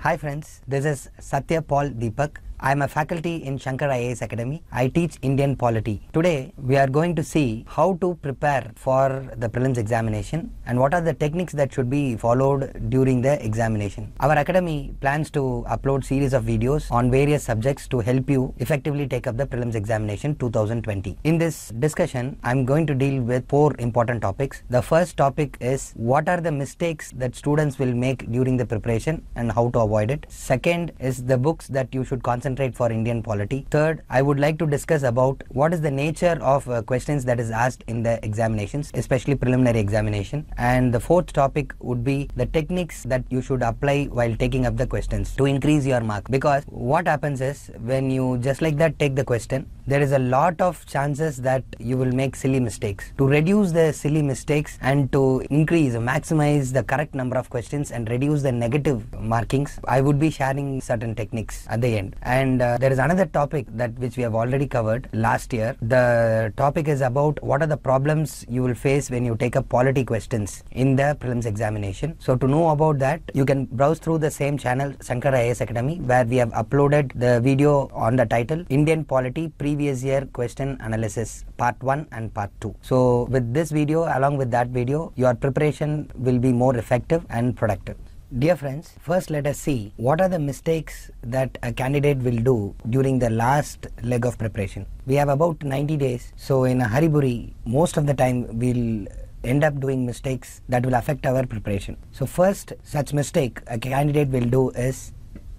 Hi friends, this is Satya Paul Deepak. I am a faculty in Shankar IAS Academy. I teach Indian polity. Today we are going to see how to prepare for the prelims examination and what are the techniques that should be followed during the examination. Our academy plans to upload series of videos on various subjects to help you effectively take up the prelims examination 2020. In this discussion, I am going to deal with 4 important topics. The first topic is what are the mistakes that students will make during the preparation and how to avoid it. Second is the books that you should concentrate for Indian polity. Third, I would like to discuss about what is the nature of questions that is asked in the examinations, especially preliminary examination. And the fourth topic would be the techniques that you should apply while taking up the questions to increase your mark. Because what happens is when you just like that take the question, there is a lot of chances that you will make silly mistakes. To reduce the silly mistakes and to increase, maximize the correct number of questions and reduce the negative markings, I would be sharing certain techniques at the end. And there is another topic which we have already covered last year. The topic is about what are the problems you will face when you take up polity questions in the prelims examination. So to know about that, you can browse through the same channel, Shankar IAS Academy, where we have uploaded the video on the title Indian Polity Previous Year Question Analysis Part 1 and Part 2. So with this video, along with that video, your preparation will be more effective and productive. Dear friends, first let us see what are the mistakes that a candidate will do during the last leg of preparation. We have about 90 days, so in a hurry-burry, most of the time we'll end up doing mistakes that will affect our preparation. So first such mistake a candidate will do is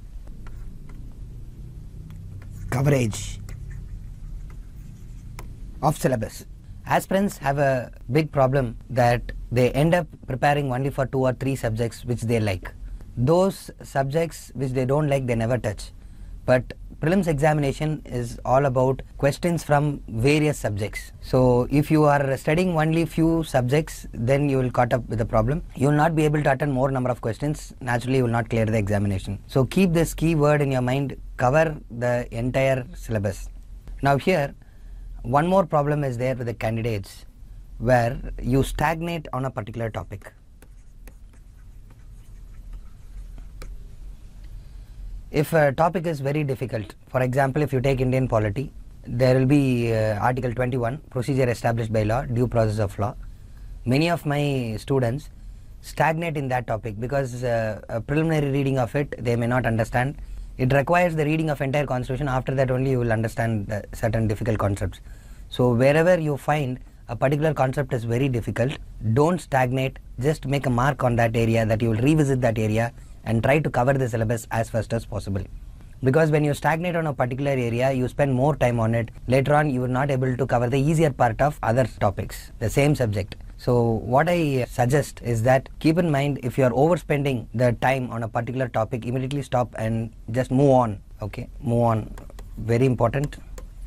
coverage of syllabus. Aspirants have a big problem that they end up preparing only for 2 or 3 subjects which they like. Those subjects which they don't like, they never touch. But prelims examination is all about questions from various subjects. So if you are studying only few subjects, then you will caught up with the problem. You will not be able to attend more number of questions. Naturally, you will not clear the examination. So keep this key word in your mind, cover the entire syllabus. Now here, one more problem is there with the candidates where you stagnate on a particular topic. If a topic is very difficult, for example, if you take Indian polity, there will be Article 21, procedure established by law, due process of law. Many of my students stagnate in that topic because a preliminary reading of it, they may not understand. It requires the reading of entire constitution. After that only you will understand certain difficult concepts. So wherever you find a particular concept is very difficult, don't stagnate, just make a mark on that area that you will revisit that area and try to cover the syllabus as fast as possible. Because when you stagnate on a particular area, you spend more time on it. Later on you are not able to cover the easier part of other topics, the same subject. So what I suggest is that keep in mind, if you are overspending the time on a particular topic, immediately stop and just move on. Okay, move on. Very important.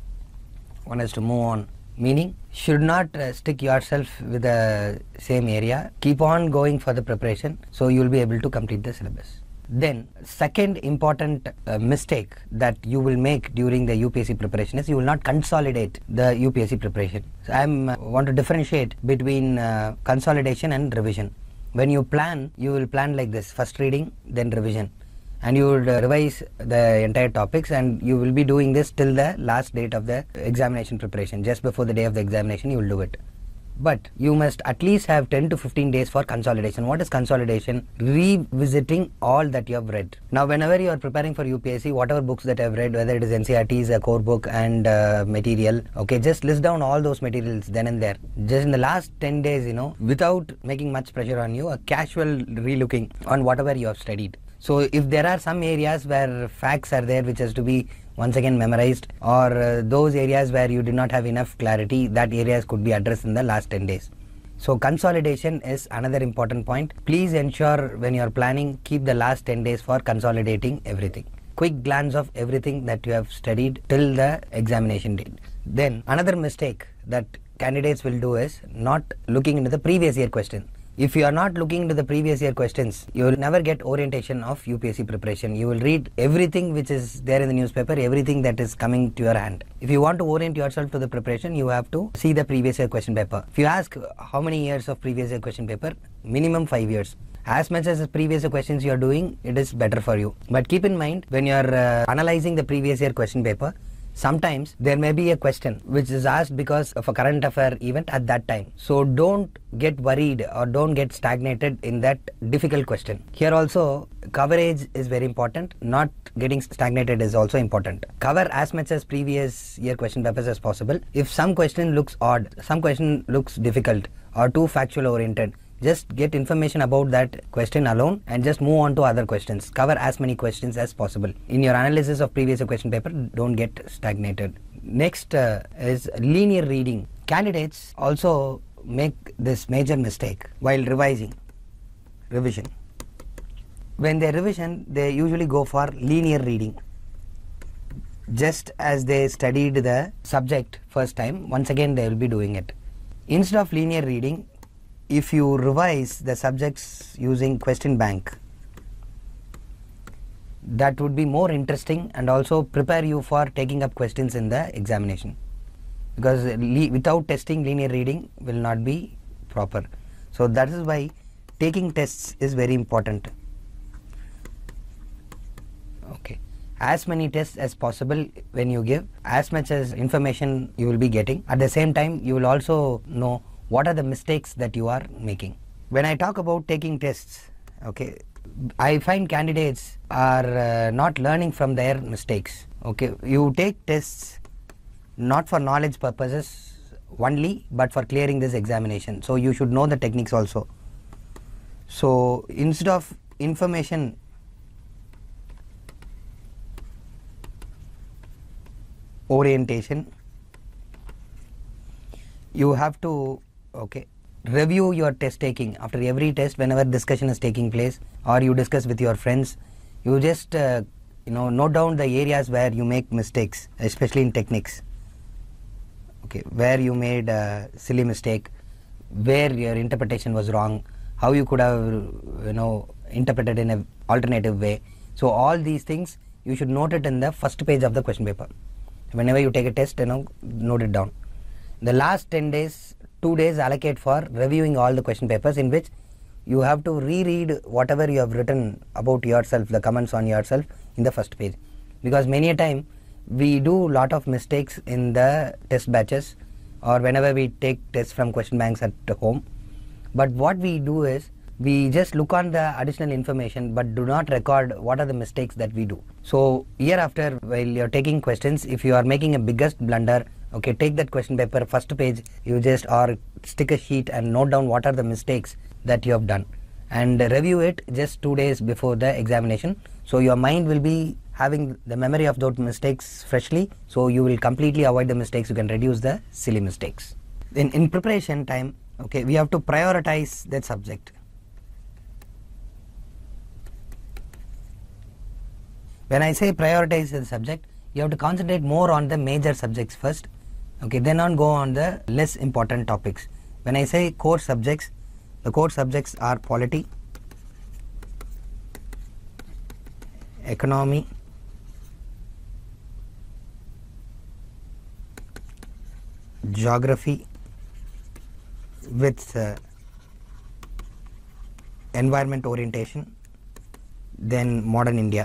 One is to move on. Meaning, should not stick yourself with the same area. Keep on going for the preparation, so you will be able to complete the syllabus. Then, second important mistake that you will make during the UPSC preparation is you will not consolidate the UPSC preparation. So I want to differentiate between consolidation and revision. When you plan, you will plan like this: first reading, then revision. And you will revise the entire topics, and you will be doing this till the last date of the examination preparation. Just before the day of the examination you will do it. But you must at least have 10 to 15 days for consolidation. What is consolidation? Revisiting all that you have read. Now whenever you are preparing for UPSC, whatever books that I have read, whether it is NCERT's a core book and material, okay, just list down all those materials then and there. Just in the last 10 days, without making much pressure on you, a casual relooking on whatever you have studied. So if there are some areas where facts are there which has to be once again memorized, or those areas where you did not have enough clarity, that areas could be addressed in the last 10 days. So consolidation is another important point. Please ensure when you are planning, keep the last 10 days for consolidating everything. Quick glance of everything that you have studied till the examination date. Then another mistake that candidates will do is not looking into the previous year question. If you are not looking into the previous year questions, you will never get orientation of UPSC preparation. You will read everything which is there in the newspaper, everything that is coming to your hand. If you want to orient yourself to the preparation, you have to see the previous year question paper. If you ask how many years of previous year question paper, minimum 5 years. as much as the previous questions you are doing, it is better for you. But keep in mind, when you are analyzing the previous year question paper, sometimes there may be a question which is asked because of a current affair event at that time. So don't get worried or don't get stagnated in that difficult question. Here also, coverage is very important. Not getting stagnated is also important. Cover as much as previous year question papers as possible. If some question looks odd, some question looks difficult or too factual oriented, just get information about that question alone and just move on to other questions. Cover as many questions as possible. In your analysis of previous year question paper, don't get stagnated. Next is linear reading. Candidates also make this major mistake while revision. When they revision, they usually go for linear reading. Just as they studied the subject first time, once again they will be doing it. Instead of linear reading, if you revise the subjects using question bank, that would be more interesting and also prepare you for taking up questions in the examination, because without testing, linear reading will not be proper. So that is why taking tests is very important. Okay, as many tests as possible when you give, as much as information you will be getting. At the same time, you will also know what are the mistakes that you are making. When I talk about taking tests, okay, I find candidates are not learning from their mistakes. Okay, you take tests not for knowledge purposes only, but for clearing this examination. So you should know the techniques also. So instead of information orientation, you have to review your test taking. After every test, whenever discussion is taking place or you discuss with your friends, you just note down the areas where you make mistakes, especially in techniques. Okay, where you made a silly mistake, where your interpretation was wrong, how you could have interpreted in an alternative way. So all these things you should note it in the first page of the question paper. Whenever you take a test, note it down. The last 10 days, 2 days allocate for reviewing all the question papers, in which you have to reread whatever you have written about yourself, the comments on yourself in the first page. Because many a time we do lot of mistakes in the test batches or whenever we take tests from question banks at home. But what we do is, we just look on the additional information but do not record what are the mistakes that we do. So year after, while you're taking questions, if you are making a biggest blunder, okay, take that question paper, first page, you just or stick a sheet and note down what are the mistakes that you have done and review it just 2 days before the examination. So your mind will be having the memory of those mistakes freshly, so you will completely avoid the mistakes. You can reduce the silly mistakes. In preparation time, okay, we have to prioritize that subject. When I say prioritize the subject, you have to concentrate more on the major subjects first, okay, then on go on the less important topics. When I say core subjects, the core subjects are polity, economy, geography with environment orientation, then modern India.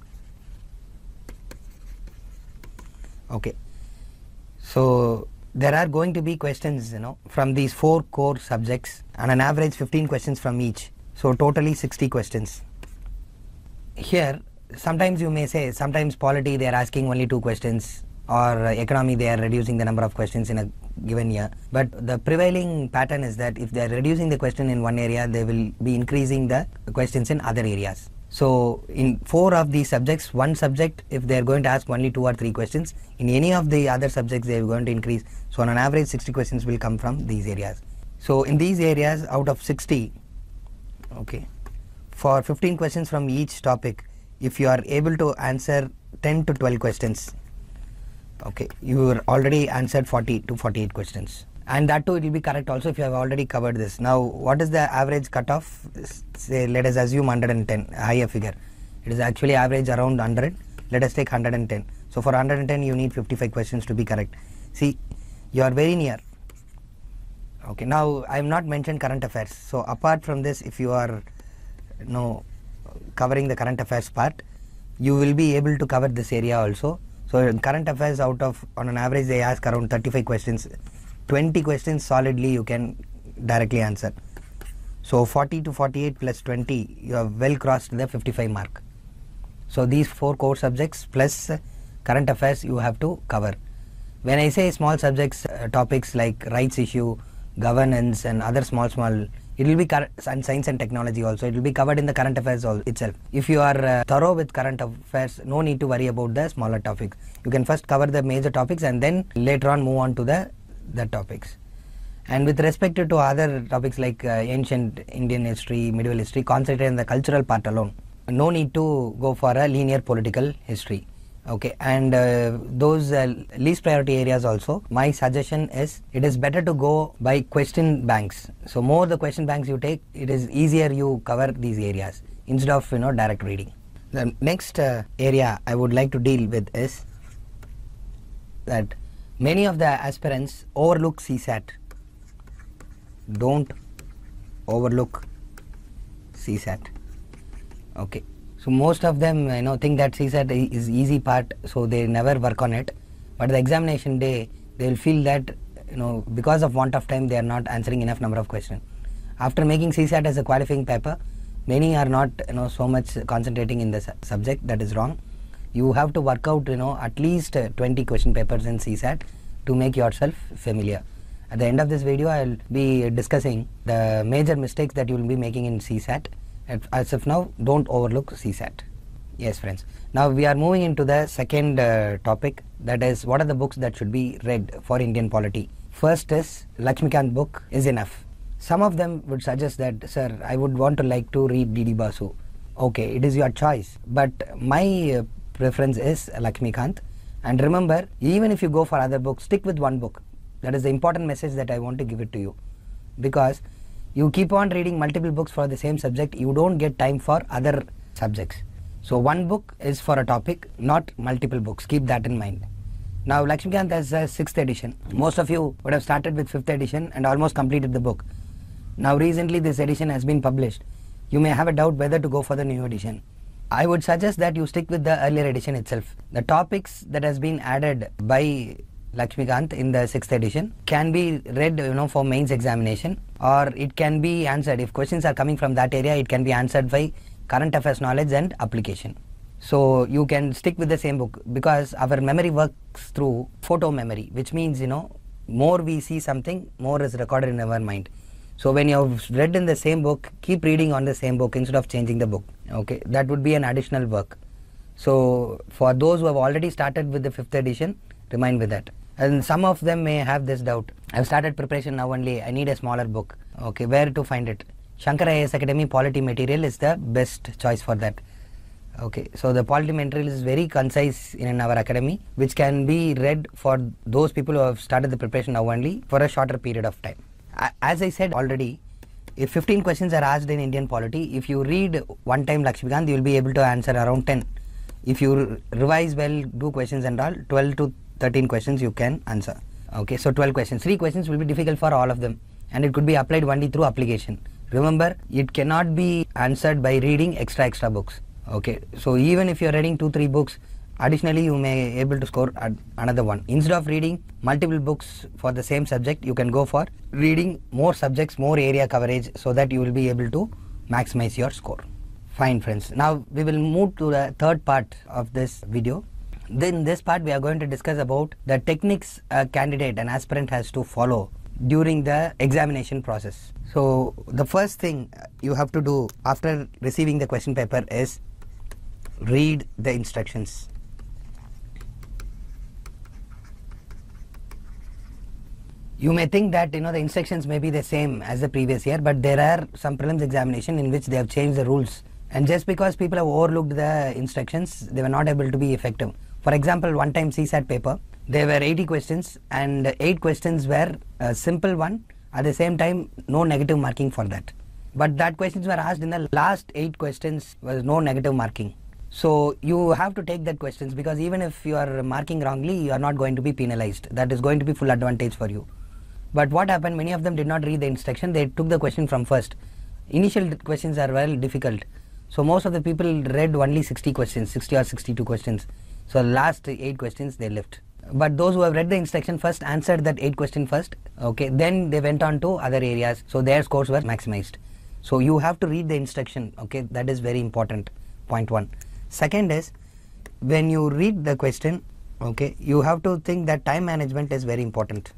Okay, so there are going to be questions from these 4 core subjects, and an average 15 questions from each, so totally 60 questions. Here sometimes you may say, sometimes polity they are asking only 2 questions, or economy they are reducing the number of questions in a given year. But the prevailing pattern is that if they are reducing the question in one area, they will be increasing the questions in other areas. So in 4 of these subjects, one subject, if they are going to ask only 2 or 3 questions, in any of the other subjects they are going to increase. So on an average 60 questions will come from these areas. So in these areas, out of 60, okay, for 15 questions from each topic, if you are able to answer 10 to 12 questions, okay, you are already answered 40 to 48 questions. And that too, it will be correct also if you have already covered this. Now, what is the average cutoff? Say, let us assume 110, a higher figure. It is actually average around 100. Let us take 110. So for 110, you need 55 questions to be correct. See, you are very near. Okay, now I have not mentioned current affairs. So apart from this, if you are covering the current affairs part, you will be able to cover this area also. So in current affairs, out of, on an average, they ask around 35 questions. 20 questions solidly you can directly answer. So 40 to 48 plus 20, you have well crossed the 55 mark. So these 4 core subjects plus current affairs you have to cover. When I say small subjects, topics like rights issue, governance and other small, it will be and science and technology also, it will be covered in the current affairs itself. If you are thorough with current affairs, no need to worry about the smaller topics. You can first cover the major topics and then later on move on to the topics. And with respect to other topics like ancient Indian history, medieval history, concentrate on the cultural part alone. No need to go for a linear political history. Okay, and those least priority areas also, my suggestion is it is better to go by question banks. So more the question banks you take, it is easier you cover these areas instead of direct reading. The next area I would like to deal with is that many of the aspirants overlook CSAT. Don't overlook CSAT. Okay. So most of them think that CSAT is easy part, so they never work on it. But the examination day, they will feel that because of want of time, they are not answering enough number of questions. After making CSAT as a qualifying paper, many are not so much concentrating in the subject. That is wrong. You have to work out at least 20 question papers in CSAT to make yourself familiar. At the end of this video, I will be discussing the major mistakes that you will be making in CSAT. As of now, don't overlook CSAT. Yes, friends. Now we are moving into the second topic, that is what are the books that should be read for Indian polity. First is Lakshmikant book is enough. Some of them would suggest that, sir, I would want to like to read D.D. Basu. Okay, it is your choice. But my preference is Lakshmikant. And remember, even if you go for other books, stick with one book. That is the important message that I want to give it to you. Because you keep on reading multiple books for the same subject, you don't get time for other subjects. So one book is for a topic, not multiple books. Keep that in mind. Now Lakshmikant has a 6th edition. Most of you would have started with 5th edition and almost completed the book. Now recently this edition has been published. You may have a doubt whether to go for the new edition. I would suggest that you stick with the earlier edition itself. The topics that has been added by Lakshmikant in the 6th edition can be read for mains examination, or it can be answered. If questions are coming from that area, it can be answered by current affairs knowledge and application. So you can stick with the same book, because our memory works through photo memory, which means more we see something, more is recorded in our mind. So when you have read in the same book, keep reading on the same book instead of changing the book. Okay, that would be an additional work. So for those who have already started with the 5th edition, remain with that. And some of them may have this doubt. I've started preparation now only, I need a smaller book. Okay, where to find it? Shankar IAS Academy Polity Material is the best choice for that. Okay, so the polity material is very concise in our academy, which can be read for those people who have started the preparation now only for a shorter period of time. As I said already, if 15 questions are asked in Indian polity, if you read one time Lakshmikant, you will be able to answer around 10. If you revise well, do questions and all, 12 to 13 questions you can answer. Okay, so 12 questions. 3 questions will be difficult for all of them, and it could be applied only through application. Remember, it cannot be answered by reading extra books. Okay, so even if you are reading 2-3 books, additionally you may able to score another one. Instead of reading multiple books for the same subject, you can go for reading more subjects, more area coverage, so that you will be able to maximize your score. Fine, friends. Now we will move to the third part of this video. In this part, we are going to discuss about the techniques a candidate, an aspirant has to follow during the examination process. So the first thing you have to do after receiving the question paper is read the instructions. You may think that the instructions may be the same as the previous year, but there are some prelims examination in which they have changed the rules, and just because people have overlooked the instructions, they were not able to be effective. For example, one time CSAT paper, there were 80 questions and 8 questions were a simple one. At the same time, no negative marking for that. But that questions were asked in the last 8 questions was no negative marking. So you have to take that questions, because even if you are marking wrongly, you are not going to be penalized. That is going to be full advantage for you. But what happened, many of them did not read the instruction, they took the question from first. initial questions are very difficult. So most of the people read only 60 questions, 60 or 62 questions. So last 8 questions they left. But those who have read the instruction first answered that 8 question first, okay, then they went on to other areas, so their scores were maximized. So you have to read the instruction, okay, that is very important, point 1. Second is, when you read the question, okay, you have to think that time management is very important.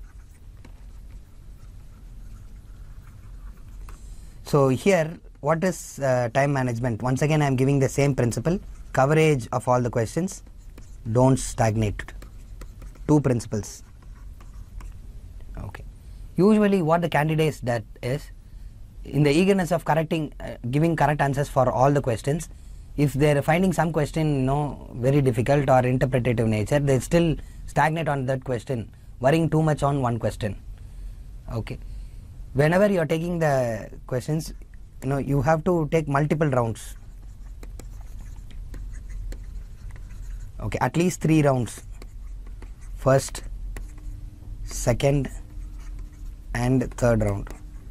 So here, what is time management? Once again I am giving the same principle, coverage of all the questions, don't stagnate. 2 principles. Okay. Usually what the candidates that is, in the eagerness of giving correct answers for all the questions, if they are finding some question very difficult or interpretative nature, they still stagnate on that question, worrying too much on one question. Okay. Whenever you are taking the questions, you have to take multiple rounds. Okay, at least 3 rounds. First, second and third round.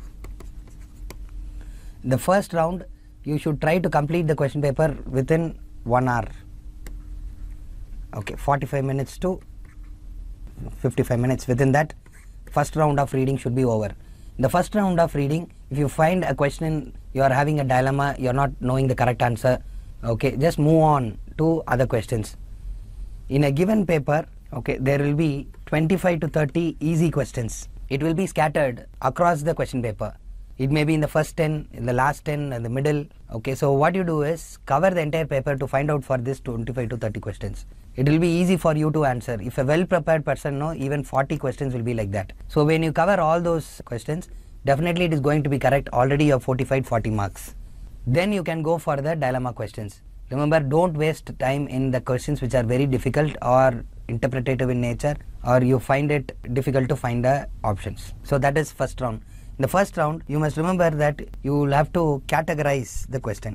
The first round, you should try to complete the question paper within 1 hour. Okay, 45 minutes to 55 minutes. Within that, first round of reading should be over. The first round of reading, if you find a question, you are having a dilemma, you are not knowing the correct answer, okay, just move on to other questions. In a given paper, okay, there will be 25 to 30 easy questions. It will be scattered across the question paper. It may be in the first 10, in the last 10, in the middle. Okay, so what you do is cover the entire paper to find out for this 25 to 30 questions. It will be easy for you to answer. If a well prepared person even 40 questions will be like that. So when you cover all those questions, definitely it is going to be correct. Already you have 40 marks. Then you can go for the dilemma questions. Remember, don't waste time in the questions which are very difficult or interpretative in nature, or you find it difficult to find the options. So that is first round. In the first round, you must remember that you will have to categorize the question.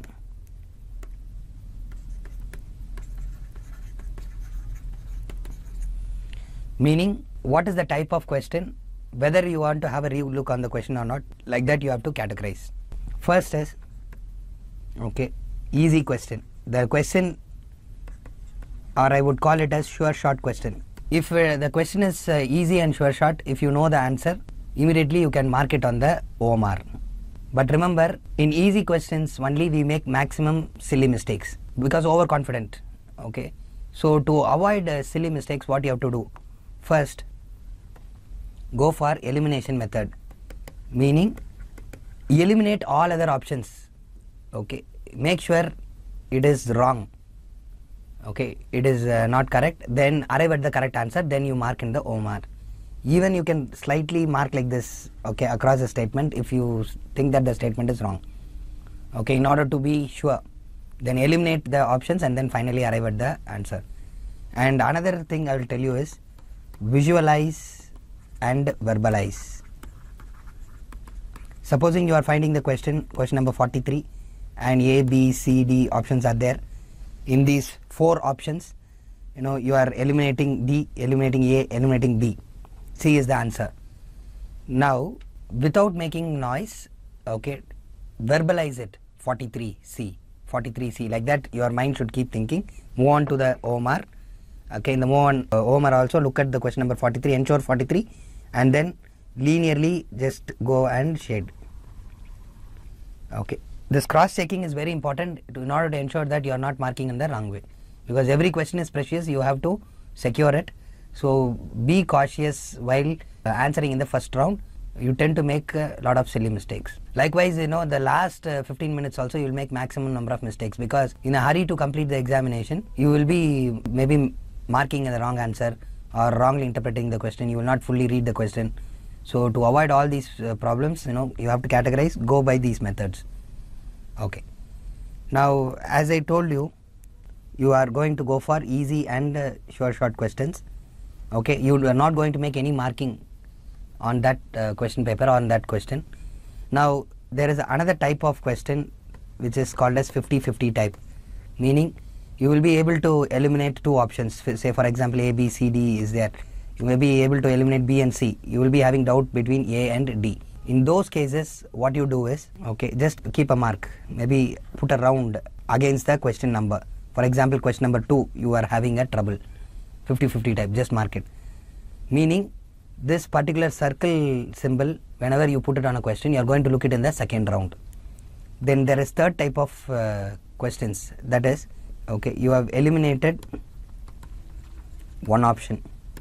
Meaning, what is the type of question, whether you want to have a relook on the question or not, like that you have to categorize. First is, okay, easy question. The question, or I would call it as sure shot question. If the question is easy and sure shot, if you know the answer, immediately you can mark it on the OMR. But remember, in easy questions only we make maximum silly mistakes because overconfident. Okay, so to avoid silly mistakes, what you have to do? First, go for elimination method, meaning eliminate all other options. Okay, make sure it is wrong. Okay, it is not correct, then arrive at the correct answer, then you mark in the OMR. Even you can slightly mark like this, okay, across the statement if you think that the statement is wrong. Okay, in order to be sure, then eliminate the options and then finally arrive at the answer. And another thing I will tell you is visualize and verbalize. Supposing you are finding the question number 43, and A, B, C, D options are there. In these 4 options, you are eliminating D, eliminating A, eliminating B. C is the answer. Now, without making noise, okay, verbalize it. 43C, 43C, like that your mind should keep thinking. Move on to the OMR. Okay, in the move on OMR also look at the question number 43, ensure 43, and then linearly just go and shade. Okay, this cross checking is very important in order to ensure that you are not marking in the wrong way, because every question is precious, you have to secure it. So be cautious while answering in the first round. You tend to make a lot of silly mistakes. Likewise, the last 15 minutes also you will make maximum number of mistakes, because in a hurry to complete the examination, you will be maybe marking the wrong answer or wrongly interpreting the question. You will not fully read the question. So to avoid all these problems, you have to categorize, go by these methods. Okay. Now, as I told you, you are going to go for easy and sure short questions. Okay, you are not going to make any marking on that question paper on that question. Now, there is another type of question which is called as 50-50 type, meaning you will be able to eliminate 2 options. Say for example, A, B, C, D is there. You may be able to eliminate B and C. You will be having doubt between A and D. In those cases, what you do is, okay, just keep a mark, maybe put a round against the question number. For example, question number 2, you are having a trouble, 50-50 type, just mark it. Meaning, this particular circle symbol, whenever you put it on a question, you are going to look it in the second round. Then there is third type of questions, that is, okay, you have eliminated one option.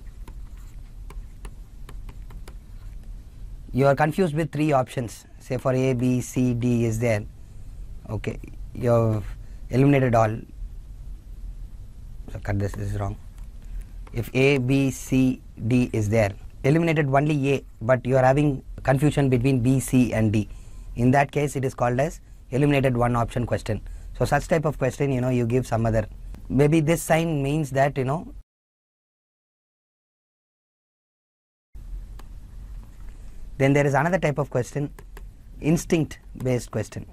You are confused with 3 options, say for A, B, C, D is there, okay, you have eliminated all. So cut this is wrong. If A, B, C, D is there, eliminated only A, but you are having confusion between B, C and D. In that case, it is called as eliminated one option question. So such type of question, you give some other. Maybe this sign means that, Then there is another type of question, instinct based question.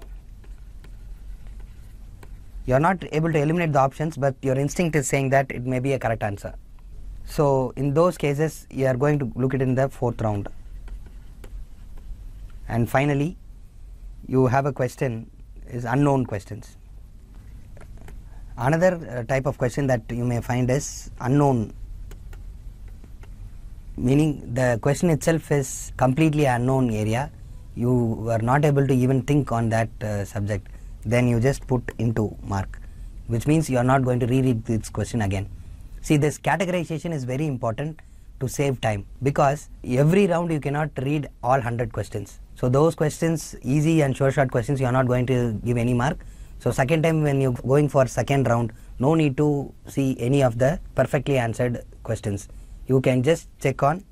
You are not able to eliminate the options, but your instinct is saying that it may be a correct answer. So in those cases, you are going to look it in the 4th round. And finally, you have a question is unknown questions. Another type of question that you may find is unknown, meaning the question itself is completely unknown area. You are not able to even think on that subject. Then you just put into mark, which means you are not going to reread this question again. See, this categorization is very important to save time, because every round you cannot read all 100 questions. So those questions, easy and short questions, you are not going to give any mark. So second time when you are going for second round, no need to see any of the perfectly answered questions. You can just check on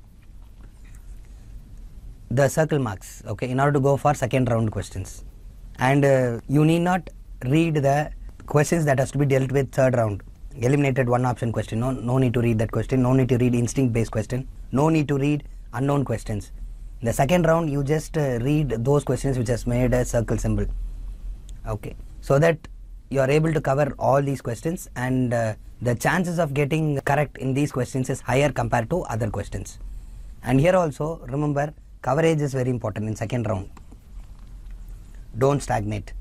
the circle marks, okay, in order to go for second round questions. And you need not read the questions that has to be dealt with third round. Eliminated one option question, no need to read that question, no need to read instinct based question, no need to read unknown questions. In the second round, you just read those questions which has made a circle symbol, okay, so that you are able to cover all these questions, and the chances of getting correct in these questions is higher compared to other questions. And here also, remember, coverage is very important in second round. Don't stagnate.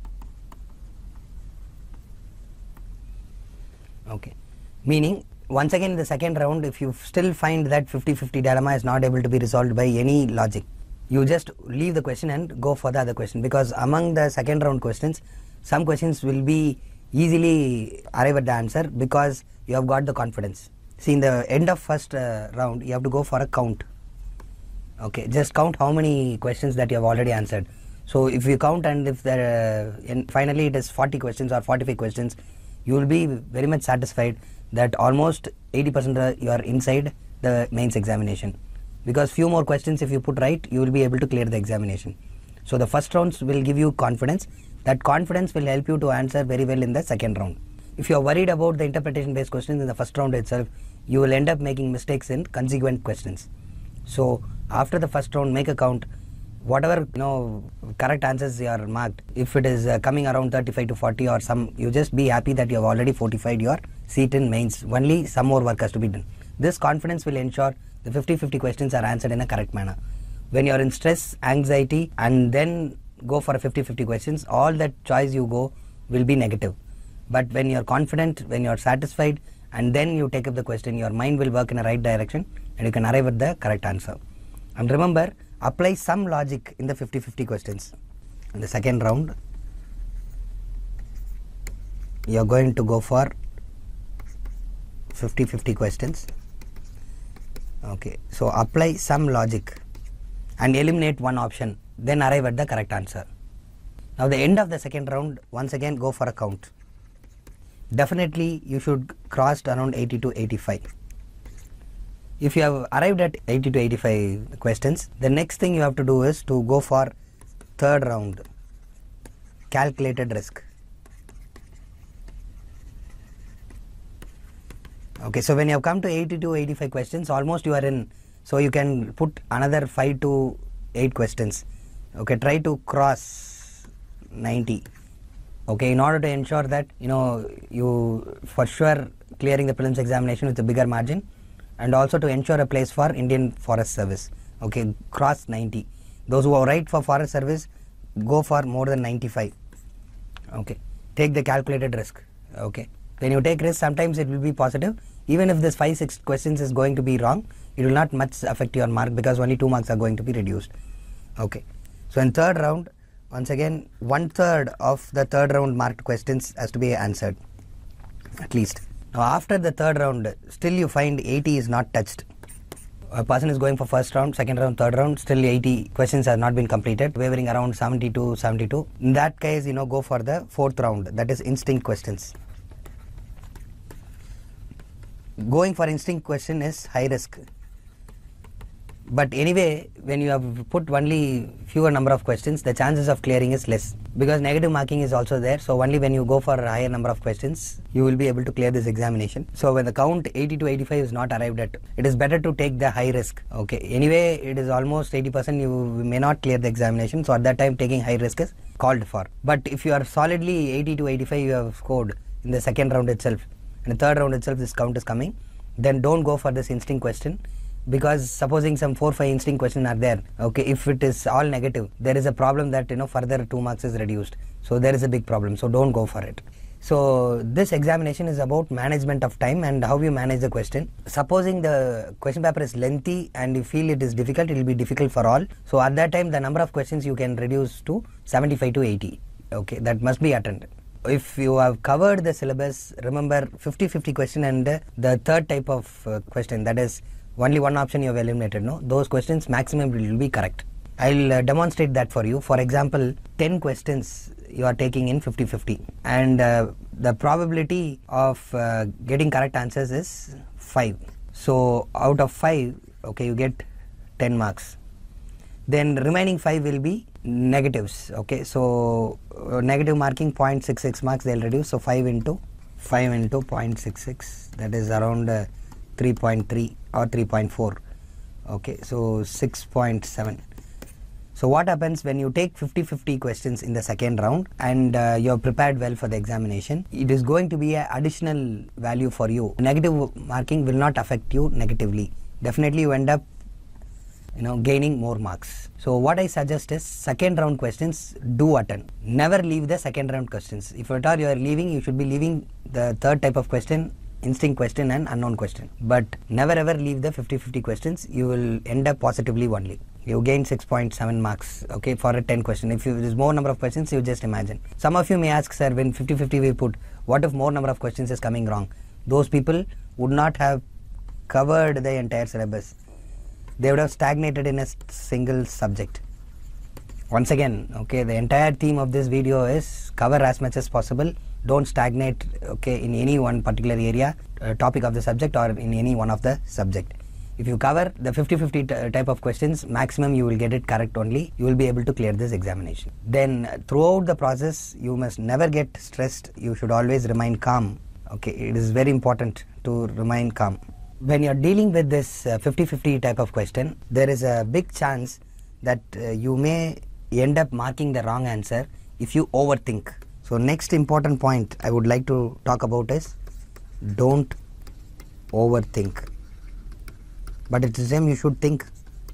Okay, meaning once again in the second round, if you still find that 50-50 dilemma is not able to be resolved by any logic, you just leave the question and go for the other question, because among the second round questions, some questions will be easily arrive at the answer because you have got the confidence. See, in the end of first round, you have to go for a count. Okay, just count how many questions that you have already answered. So if you count, and if there finally it is 40 questions or 45 questions, you will be very much satisfied that almost 80% you are inside the mains examination, because few more questions if you put right, you will be able to clear the examination. So the first rounds will give you confidence. That confidence will help you to answer very well in the second round. If you are worried about the interpretation based questions in the first round itself, you will end up making mistakes in consequent questions. So after the first round, make a count. Whatever correct answers you are marked, if it is coming around 35 to 40 or some, you just be happy that you have already fortified your seat in mains. Only some more work has to be done. This confidence will ensure the 50-50 questions are answered in a correct manner. When you are in stress, anxiety, and then go for a 50-50 questions, all that choice you go will be negative. But when you are confident, when you are satisfied, and then you take up the question, your mind will work in a right direction and you can arrive at the correct answer. And remember, apply some logic in the 50-50 questions. In the second round, you are going to go for 50-50 questions. Okay, so apply some logic and eliminate one option, then arrive at the correct answer. Now the end of the second round, once again go for a count. Definitely you should cross around 80 to 85. If you have arrived at 80 to 85 questions, the next thing you have to do is to go for third round, calculated risk. Okay, so when you have come to 80 to 85 questions, almost you are in. So you can put another 5 to 8 questions. Okay, try to cross 90. Okay, in order to ensure that you for sure clearing the prelims examination with a bigger margin, and also to ensure a place for Indian Forest Service. Okay, cross 90. Those who are right for forest service, go for more than 95. Okay, take the calculated risk. Okay, when you take risk, sometimes it will be positive. Even if this 5-6 questions is going to be wrong, it will not much affect your mark, because only 2 marks are going to be reduced. Okay, so in third round, once again, 1/3 of the third round marked questions has to be answered, at least. Now after the third round, still you find 80 is not touched. A person is going for first round, second round, third round, still 80 questions have not been completed, wavering around 72. In that case, go for the fourth round, that is instinct questions. Going for instinct question is high risk. But anyway, when you have put only fewer number of questions, the chances of clearing is less, because negative marking is also there. So only when you go for a higher number of questions, you will be able to clear this examination. So when the count 80 to 85 is not arrived at, it is better to take the high risk. Okay, anyway, it is almost 80%, you may not clear the examination. So at that time, taking high risk is called for. But if you are solidly 80 to 85 you have scored in the second round itself, in the third round itself this count is coming, then don't go for this instinct question. Because supposing some 4-5 instinct questions are there, okay, if it is all negative, there is a problem that further 2 marks is reduced. So there is a big problem, so don't go for it. So this examination is about management of time and how you manage the question. Supposing the question paper is lengthy and you feel it is difficult, it will be difficult for all. So at that time the number of questions you can reduce to 75 to 80. Okay, that must be attended. If you have covered the syllabus, remember 50-50 question and the third type of question, that is only one option you have eliminated, no? Those questions maximum will be correct. I'll demonstrate that for you. For example, 10 questions you are taking in 50-50 and the probability of getting correct answers is 5. So out of 5, okay, you get 10 marks. Then remaining 5 will be negatives. Okay, so negative marking 0.66 marks they will reduce. So 5 into 0.66, that is around 3.3 or 3.4. Okay, so 6.7. So what happens when you take 50-50 questions in the second round and you have prepared well for the examination, it is going to be an additional value for you. Negative marking will not affect you negatively. Definitely you end up gaining more marks. So what I suggest is second round questions do attend. Never leave the second round questions. If at all you are leaving, you should be leaving the third type of question, instinct question and unknown question. But never ever leave the 50-50 questions. You will end up positively only. You gain 6.7 marks, okay, for a 10 question. If there is more number of questions, you just imagine. Some of you may ask, sir, when 50-50 we put, what if more number of questions is coming wrong? Those people would not have covered the entire syllabus. They would have stagnated in a single subject. Once again, okay, the entire theme of this video is cover as much as possible. Don't stagnate, okay, in any one particular area, topic of the subject or in any one of the subject. If you cover the 50-50 type of questions, maximum you will get it correct only. You will be able to clear this examination. Then throughout the process, you must never get stressed. You should always remain calm. Okay, it is very important to remain calm. When you are dealing with this 50-50 type of question, there is a big chance that you may end up marking the wrong answer if you overthink. So next important point I would like to talk about is don't overthink. But at the same you should think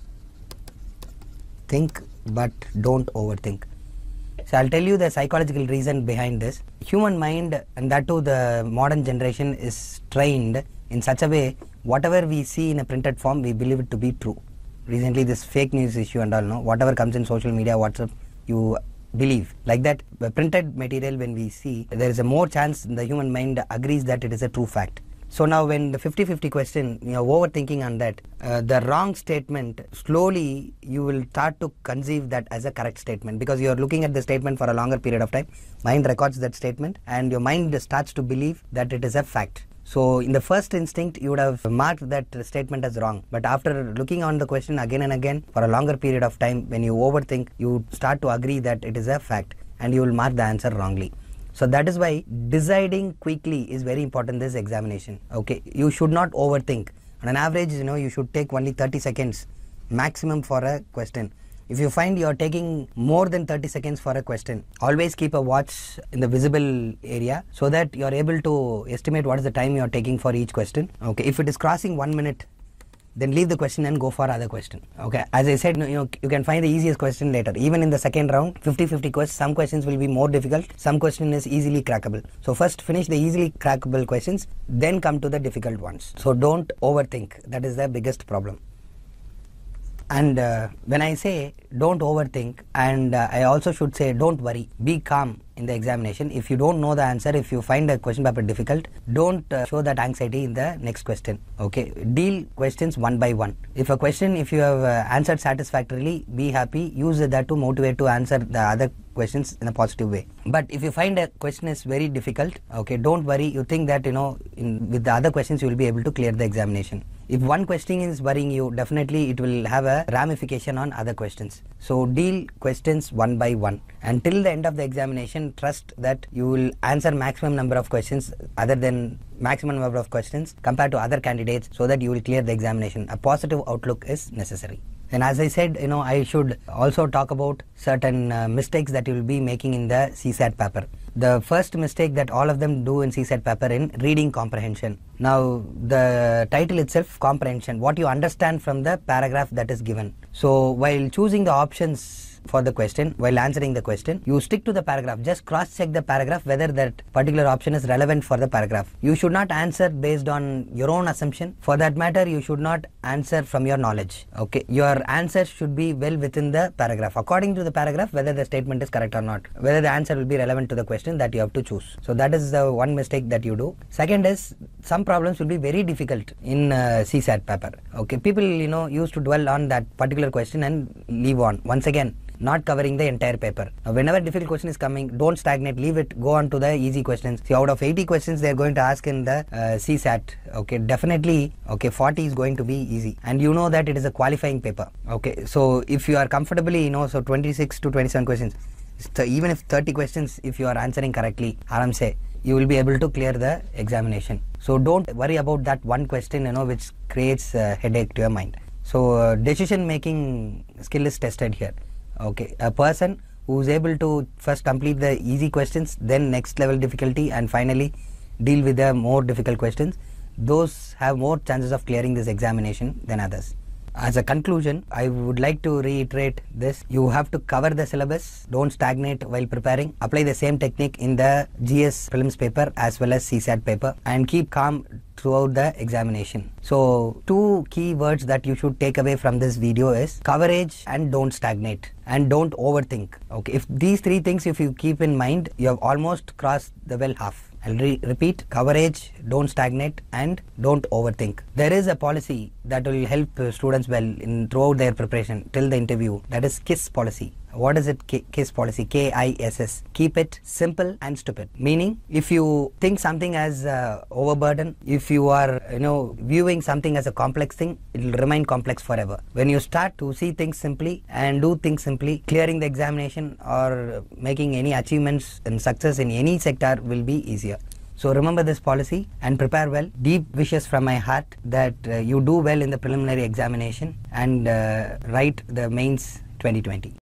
but don't overthink. So I'll tell you the psychological reason behind this. Human mind, and that too the modern generation, is trained in such a way, whatever we see in a printed form, we believe it to be true. Recently this fake news issue and all, no, whatever comes in social media, WhatsApp, you believe. Like that, the printed material when we see, there is a more chance the human mind agrees that it is a true fact. So now when the 50-50 question, you are overthinking on that, the wrong statement, slowly you will start to conceive that as a correct statement, because you are looking at the statement for a longer period of time, mind records that statement and your mind starts to believe that it is a fact. So in the first instinct you would have marked that statement as wrong, but after looking on the question again and again for a longer period of time, when you overthink, you start to agree that it is a fact and you will mark the answer wrongly. So that is why deciding quickly is very important in this examination. Okay, you should not overthink. On an average, you should take only 30 seconds maximum for a question. If you find you are taking more than 30 seconds for a question, always keep a watch in the visible area so that you are able to estimate what is the time you are taking for each question. Okay, if it is crossing 1 minute, then leave the question and go for other question. Okay, as I said, you can find the easiest question later. Even in the second round, 50-50 questions, some questions will be more difficult, some question is easily crackable. So first finish the easily crackable questions, then come to the difficult ones. So don't overthink. That is the biggest problem. And when I say don't overthink, and I also should say don't worry, be calm in the examination. If you don't know the answer, if you find a question paper difficult, don't show that anxiety in the next question. Okay, deal questions one by one. If you have answered satisfactorily, be happy, use that to motivate to answer the other questions in a positive way. But if you find a question is very difficult, okay, don't worry. You think that with the other questions you will be able to clear the examination. If one question is worrying you, definitely it will have a ramification on other questions. So deal questions one by one. Until the end of the examination, trust that you will answer maximum number of questions other than maximum number of questions compared to other candidates, so that you will clear the examination. A positive outlook is necessary. And as I said, I should also talk about certain mistakes that you will be making in the CSAT paper. The first mistake that all of them do in CSAT paper in reading comprehension. Now, the title itself, comprehension, what you understand from the paragraph that is given. So, while choosing the options for the question, while answering the question, you stick to the paragraph. Just cross check the paragraph whether that particular option is relevant for the paragraph. You should not answer based on your own assumption. For that matter, you should not answer from your knowledge. Okay, your answer should be well within the paragraph, according to the paragraph, whether the statement is correct or not, whether the answer will be relevant to the question that you have to choose. So that is the one mistake that you do. Second is, some problems will be very difficult in CSAT paper. Okay, people used to dwell on that particular question and leave on. Once again, not covering the entire paper. Now, whenever difficult question is coming, don't stagnate, leave it, go on to the easy questions. See, out of 80 questions they are going to ask in the CSAT, okay, definitely, okay, 40 is going to be easy. And you know that it is a qualifying paper. Okay, so if you are comfortably, so 26 to 27 questions, so even if 30 questions, if you are answering correctly, aram se, you will be able to clear the examination. So don't worry about that one question, which creates a headache to your mind. So decision making skill is tested here. Okay, a person who is able to first complete the easy questions, then next level difficulty, and finally deal with the more difficult questions, those have more chances of clearing this examination than others. As a conclusion, I would like to reiterate this. You have to cover the syllabus, don't stagnate while preparing, apply the same technique in the GS prelims paper as well as CSAT paper, and keep calm throughout the examination. So, two key words that you should take away from this video is coverage and don't stagnate, and don't overthink. Okay, if these three things if you keep in mind, you have almost crossed the well half. I'll repeat: coverage, don't stagnate, and don't overthink. There is a policy that will help students well throughout their preparation till the interview. That is KISS policy. What is it? KISS policy, KISS. Keep it simple and stupid. Meaning, if you think something as overburden, if you are viewing something as a complex thing, it will remain complex forever. When you start to see things simply and do things simply, clearing the examination or making any achievements and success in any sector will be easier. So remember this policy and prepare well. Deep wishes from my heart that you do well in the preliminary examination and write the mains 2020.